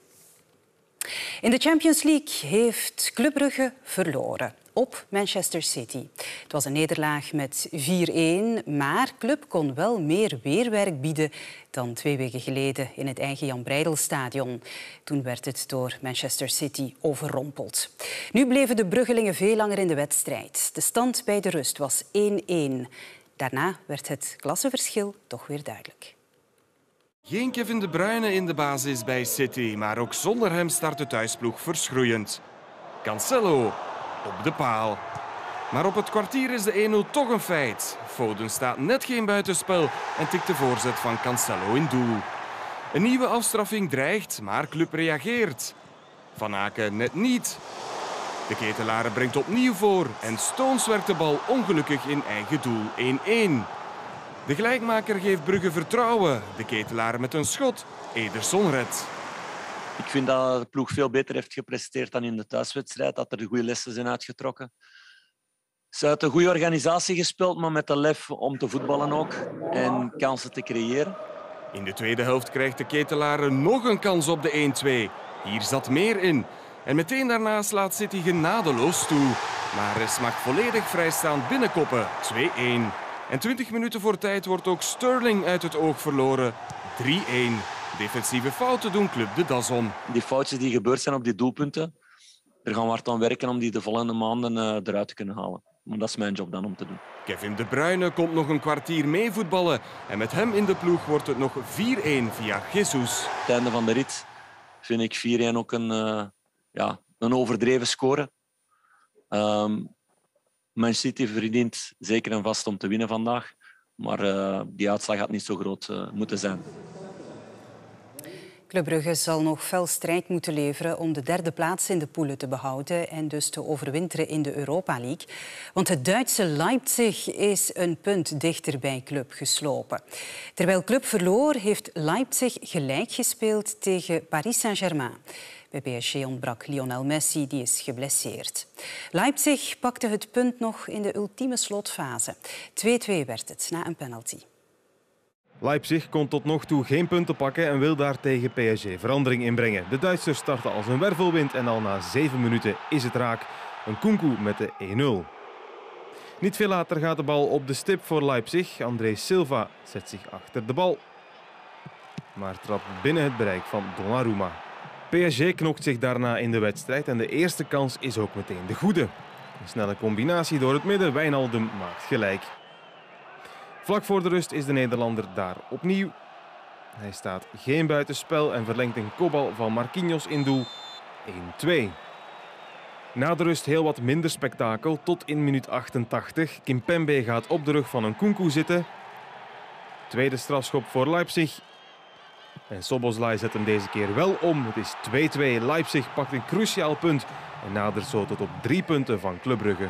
[SPEAKER 12] In de Champions League heeft Club Brugge verloren op Manchester City. Het was een nederlaag met vier één, maar Club kon wel meer weerwerk bieden dan twee weken geleden in het eigen Jan Breydel-stadion. Toen werd het door Manchester City overrompeld. Nu bleven de Bruggelingen veel langer in de wedstrijd. De stand bij de rust was één één. Daarna werd het klassenverschil toch weer duidelijk.
[SPEAKER 14] Geen Kevin De Bruyne in de basis bij City, maar ook zonder hem start de thuisploeg verschroeiend. Cancelo op de paal. Maar op het kwartier is de één nul toch een feit. Foden staat net geen buitenspel en tikt de voorzet van Cancelo in doel. Een nieuwe afstraffing dreigt, maar Club reageert. Van Aken net niet. De Ketelaren brengt opnieuw voor en Stones werkt de bal ongelukkig in eigen doel één één. De gelijkmaker geeft Brugge vertrouwen. De Ketelaren met een schot. Ederson redt.
[SPEAKER 15] Ik vind dat de ploeg veel beter heeft gepresteerd dan in de thuiswedstrijd. Dat er de goede lessen zijn uitgetrokken. Ze hebben een goede organisatie gespeeld, maar met de lef om te voetballen ook. En kansen te creëren.
[SPEAKER 14] In de tweede helft krijgt de Ketelaren nog een kans op de één twee. Hier zat meer in. En meteen daarna slaat City genadeloos toe. Mahrez mag volledig vrijstaand binnenkoppen. twee één. En twintig minuten voor tijd wordt ook Sterling uit het oog verloren. drie één. Defensieve fouten doen Club de das om.
[SPEAKER 15] Die foutjes die gebeurd zijn op die doelpunten, er gaan we hard aan werken om die de volgende maanden uh, eruit te kunnen halen. Maar dat is mijn job dan om te doen.
[SPEAKER 14] Kevin De Bruyne komt nog een kwartier mee voetballen. En met hem in de ploeg wordt het nog vier één via Jesus.
[SPEAKER 15] Op het einde van de rit vind ik vier één ook een, uh, ja, een overdreven score. Um, Man City verdient zeker en vast om te winnen vandaag. Maar uh, die uitslag had niet zo groot uh, moeten zijn.
[SPEAKER 12] Club Brugge zal nog fel strijd moeten leveren om de derde plaats in de poelen te behouden en dus te overwinteren in de Europa League. Want het Duitse Leipzig is een punt dichter bij Club geslopen. Terwijl Club verloor, heeft Leipzig gelijk gespeeld tegen Paris Saint-Germain. Bij P S G ontbrak Lionel Messi, die is geblesseerd. Leipzig pakte het punt nog in de ultieme slotfase. twee twee werd het na een penalty.
[SPEAKER 18] Leipzig kon tot nog toe geen punten pakken en wil daar tegen P S G verandering inbrengen. De Duitsers starten als een wervelwind en al na zeven minuten is het raak. Een Nkunku met de één nul. Niet veel later gaat de bal op de stip voor Leipzig. André Silva zet zich achter de bal, maar trapt binnen het bereik van Donnarumma. P S G knokt zich daarna in de wedstrijd en de eerste kans is ook meteen de goede. Een snelle combinatie door het midden, Wijnaldum maakt gelijk. Vlak voor de rust is de Nederlander daar opnieuw. Hij staat geen buitenspel en verlengt een kopbal van Marquinhos in doel. één twee. Na de rust heel wat minder spektakel tot in minuut achtentachtig. Kimpembe gaat op de rug van een Nkunku zitten. Tweede strafschop voor Leipzig. En Szoboszlai zet hem deze keer wel om. Het is twee twee. Leipzig pakt een cruciaal punt en nadert zo tot op drie punten van Club Brugge.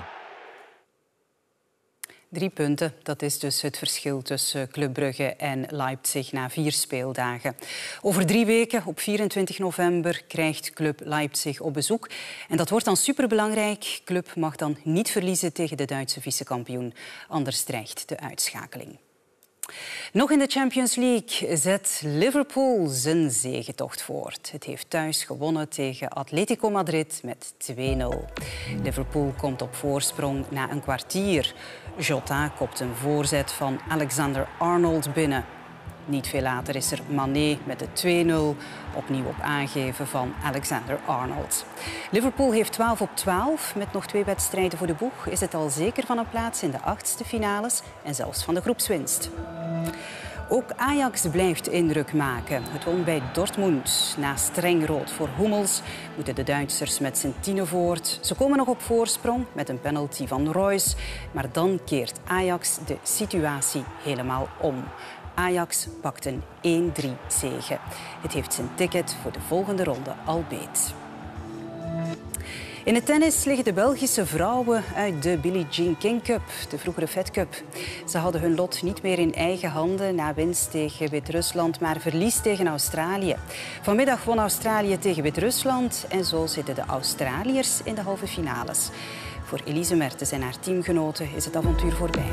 [SPEAKER 12] Drie punten, dat is dus het verschil tussen Club Brugge en Leipzig na vier speeldagen. Over drie weken, op vierentwintig november, krijgt Club Leipzig op bezoek. En dat wordt dan superbelangrijk. Club mag dan niet verliezen tegen de Duitse vicekampioen. Anders dreigt de uitschakeling. Nog in de Champions League zet Liverpool zijn zegetocht voort. Het heeft thuis gewonnen tegen Atletico Madrid met twee nul. Liverpool komt op voorsprong na een kwartier. Jota kopt een voorzet van Alexander-Arnold binnen. Niet veel later is er Mané met de twee nul, opnieuw op aangeven van Alexander-Arnold. Liverpool heeft twaalf op twaalf. Met nog twee wedstrijden voor de boeg is het al zeker van een plaats in de achtste finales en zelfs van de groepswinst. Ook Ajax blijft indruk maken. Het won bij Dortmund. Na streng rood voor Hummels moeten de Duitsers met z'n tienen voort. Ze komen nog op voorsprong met een penalty van Royce. Maar dan keert Ajax de situatie helemaal om. Ajax pakt een één drie zege. Het heeft zijn ticket voor de volgende ronde al beet. In het tennis liggen de Belgische vrouwen uit de Billie Jean King Cup, de vroegere Fed Cup. Ze hadden hun lot niet meer in eigen handen na winst tegen Wit-Rusland, maar verlies tegen Australië. Vanmiddag won Australië tegen Wit-Rusland en zo zitten de Australiërs in de halve finales. Voor Elise Mertens en haar teamgenoten is het avontuur voorbij.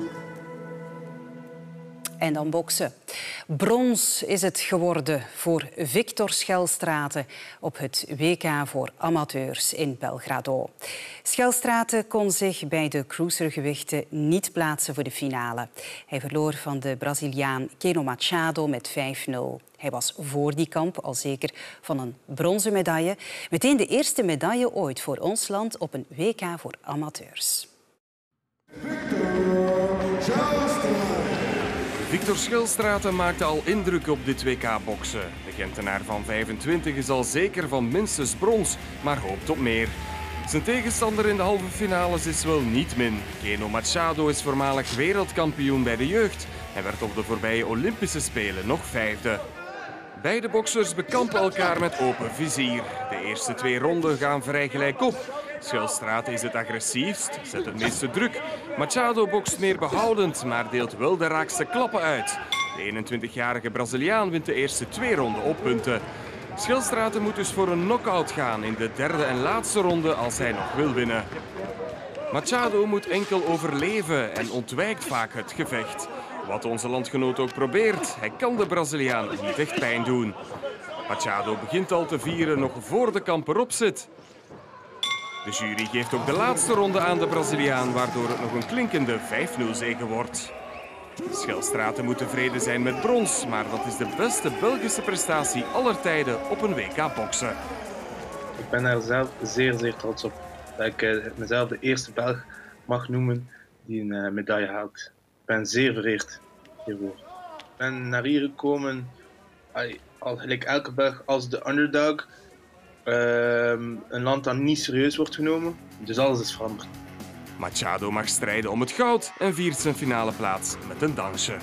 [SPEAKER 12] En dan boksen. Brons is het geworden voor Victor Schelstraete op het W K voor amateurs in Belgrado. Schelstraete kon zich bij de cruisergewichten niet plaatsen voor de finale. Hij verloor van de Braziliaan Keno Machado met vijf nul. Hij was voor die kamp al zeker van een bronzen medaille. Meteen de eerste medaille ooit voor ons land op een W K voor amateurs.
[SPEAKER 14] Victor Schelstraete maakte al indruk op dit W K-boksen. De Gentenaar van vijfentwintig is al zeker van minstens brons, maar hoopt op meer. Zijn tegenstander in de halve finales is wel niet min. Keno Machado is voormalig wereldkampioen bij de jeugd. Hij werd op de voorbije Olympische Spelen nog vijfde. Beide boksers bekampen elkaar met open vizier. De eerste twee ronden gaan vrij gelijk op. Schelstraete is het agressiefst, zet het meeste druk. Machado bokst meer behoudend, maar deelt wel de raakste klappen uit. De eenentwintigjarige Braziliaan wint de eerste twee ronden op punten. Schelstraete moet dus voor een knock-out gaan in de derde en laatste ronde als hij nog wil winnen. Machado moet enkel overleven en ontwijkt vaak het gevecht. Wat onze landgenoot ook probeert, hij kan de Braziliaan niet echt pijn doen. Machado begint al te vieren nog voor de kamp erop zit. De jury geeft ook de laatste ronde aan de Braziliaan, waardoor het nog een klinkende vijf nul zege wordt. Schelstraete moet tevreden zijn met brons, maar dat is de beste Belgische prestatie aller tijden op een W K-boksen.
[SPEAKER 5] Ik ben er zelf zeer, zeer trots op dat ik uh, mezelf de eerste Belg mag noemen die een uh, medaille haalt. Ik ben zeer vereerd hiervoor. Ik ben naar hier gekomen, ay, al gelijk elke Belg, als de underdog. Uh, een land dat niet serieus wordt genomen, dus alles is veranderd.
[SPEAKER 14] Machado mag strijden om het goud en viert zijn finale plaats met een dansje.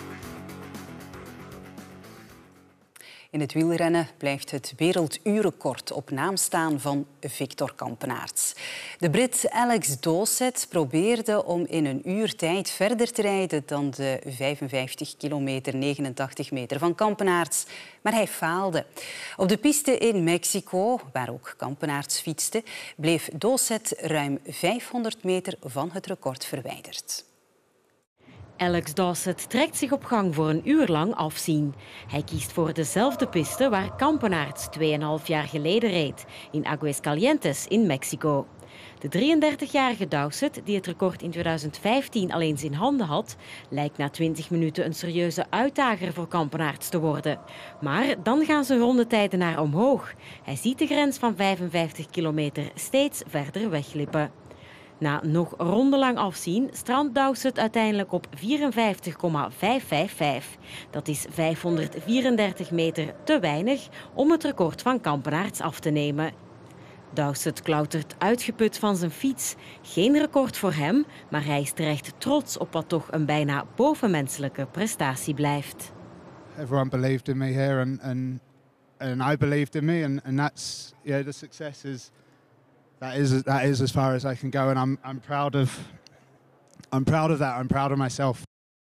[SPEAKER 12] In het wielrennen blijft het werelduurrecord op naam staan van Victor Kampenaerts. De Brit Alex Dowsett probeerde om in een uur tijd verder te rijden dan de vijfenvijftig kilometer negenentachtig meter van Kampenaerts, maar hij faalde. Op de piste in Mexico, waar ook Kampenaerts fietste, bleef Dowsett ruim vijfhonderd meter van het record verwijderd.
[SPEAKER 7] Alex Dowsett trekt zich op gang voor een uur lang afzien. Hij kiest voor dezelfde piste waar Kampenaerts tweeënhalf jaar geleden reed, in Aguascalientes in Mexico. De drieëndertigjarige Dowsett, die het record in tweeduizend vijftien al eens in handen had, lijkt na twintig minuten een serieuze uitdager voor Kampenaerts te worden. Maar dan gaan zijn rondetijden naar omhoog. Hij ziet de grens van vijfenvijftig kilometer steeds verder wegglippen. Na nog rondelang afzien strandt Dowsett uiteindelijk op vierenvijftig komma vijfhonderdvijfenvijftig. Dat is vijfhonderdvierendertig meter te weinig om het record van Kampenaerts af te nemen. Dowsett klautert uitgeput van zijn fiets. Geen record voor hem, maar hij is terecht trots op wat toch een bijna bovenmenselijke prestatie blijft.
[SPEAKER 4] Everyone believed in me here and and and I believed in me and and that's yeah the success is that is that is as far as I can go and I'm I'm proud of I'm proud of that. I'm proud of myself.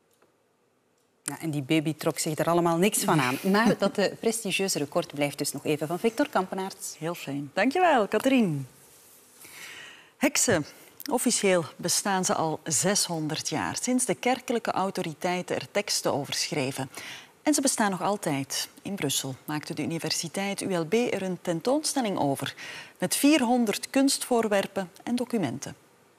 [SPEAKER 12] Ja, en die baby trok zich er allemaal niks van aan. Maar dat uh, prestigieuze record blijft dus nog even van Victor Kampenaerts.
[SPEAKER 1] Heel fijn. Dankjewel, Katrien. Heksen. Officieel bestaan ze al zeshonderd jaar, sinds de kerkelijke autoriteiten er teksten over schreven. En ze bestaan nog altijd. In Brussel maakte de universiteit U L B er een tentoonstelling over, met vierhonderd kunstvoorwerpen en documenten.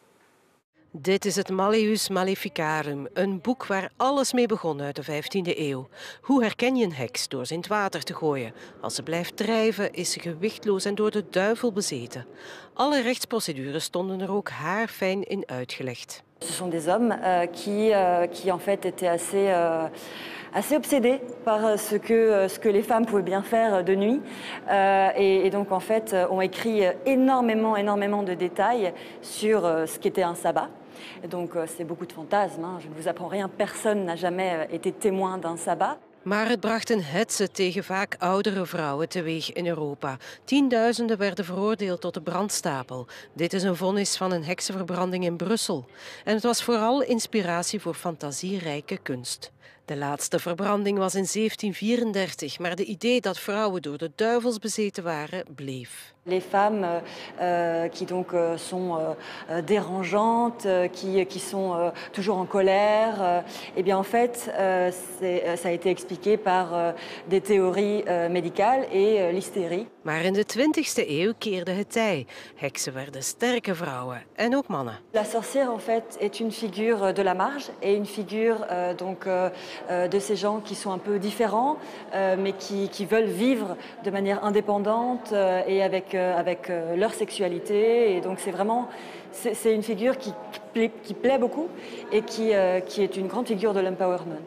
[SPEAKER 8] Dit is het Malleus Maleficarum, een boek waar alles mee begon uit de vijftiende eeuw. Hoe herken je een heks? Door ze in het water te gooien. Als ze blijft drijven, is ze gewichtloos en door de duivel bezeten. Alle rechtsprocedures stonden er ook haarfijn in uitgelegd.
[SPEAKER 16] Ce sont des hommes euh, qui, euh, qui en fait étaient assez, euh, assez obsédés par ce que, ce que les femmes pouvaient bien faire de nuit. Euh, et, et donc en fait ont écrit énormément, énormément de détails sur euh, ce qu'était un sabbat. Et donc euh, c'est beaucoup de fantasmes, hein. Je ne vous apprends rien, personne n'a jamais été témoin d'un sabbat.
[SPEAKER 8] Maar het bracht een hetze tegen vaak oudere vrouwen teweeg in Europa. Tienduizenden werden veroordeeld tot de brandstapel. Dit is een vonnis van een heksenverbranding in Brussel. En het was vooral inspiratie voor fantasierijke kunst. De laatste verbranding was in zeventien vierendertig, maar de idee dat vrouwen door de duivels bezeten waren, bleef.
[SPEAKER 16] Les femmes euh, qui donc euh, sont euh, dérangeantes, euh, qui, qui sont euh, toujours en colère, euh, eh bien en fait, euh, ça a été expliqué par euh, des théories euh, médicales et euh, l'hystérie.
[SPEAKER 8] Maar in de twintigste eeuw keerde het tij. Heksen werden sterke vrouwen en ook mannen.
[SPEAKER 16] La sorcière en fait est une figure de la marge et une figure euh, donc euh, de ces gens qui sont un peu différents, euh, mais qui, qui veulent vivre de manière indépendante euh, et avec avec leur sexualité. Et donc c'est vraiment c'est, c'est une figure qui plaît, qui plaît beaucoup et qui, euh, qui est une grande figure de l'empowerment.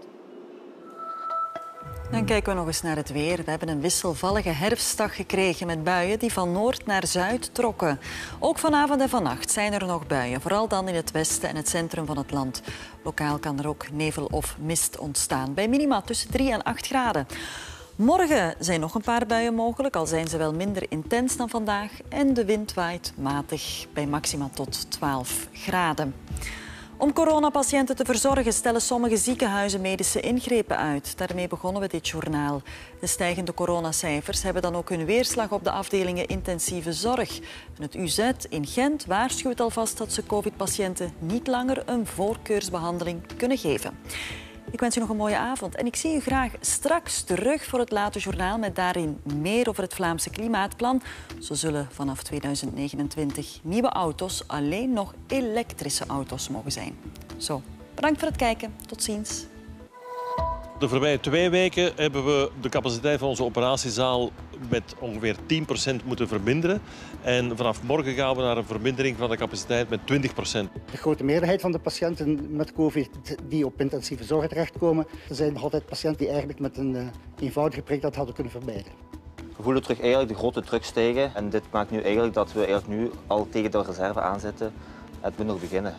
[SPEAKER 1] Dan kijken we nog eens naar het weer. We hebben een wisselvallige herfstdag gekregen met buien die van noord naar zuid trokken. Ook vanavond en vannacht zijn er nog buien, vooral dan in het westen en het centrum van het land. Lokaal kan er ook nevel of mist ontstaan, bij minima tussen drie en acht graden. Morgen zijn nog een paar buien mogelijk, al zijn ze wel minder intens dan vandaag. En de wind waait matig, bij maxima tot twaalf graden. Om coronapatiënten te verzorgen stellen sommige ziekenhuizen medische ingrepen uit. Daarmee begonnen we dit journaal. De stijgende coronacijfers hebben dan ook hun weerslag op de afdelingen intensieve zorg. En het U Z in Gent waarschuwt alvast dat ze covid-patiënten niet langer een voorkeursbehandeling kunnen geven. Ik wens u nog een mooie avond en ik zie u graag straks terug voor het late journaal met daarin meer over het Vlaamse klimaatplan. Zo zullen vanaf tweeduizend negenentwintig nieuwe auto's alleen nog elektrische auto's mogen zijn. Zo, bedankt voor het kijken. Tot ziens.
[SPEAKER 19] De voorbije twee weken hebben we de capaciteit van onze operatiezaal met ongeveer tien procent moeten verminderen. En vanaf morgen gaan we naar een vermindering van de capaciteit met twintig procent.
[SPEAKER 20] De grote meerderheid van de patiënten met COVID die op intensieve zorg terechtkomen, er zijn nog altijd patiënten die eigenlijk met een uh, eenvoudige prik dat hadden kunnen vermijden.
[SPEAKER 21] We voelen terug eigenlijk de grote druk stijgen en dit maakt nu eigenlijk dat we eigenlijk nu al tegen de reserve aanzetten. Het moet nog beginnen.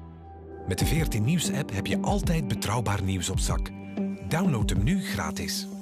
[SPEAKER 22] Met de veertien Nieuws-app heb je altijd betrouwbaar nieuws op zak. Download hem nu gratis.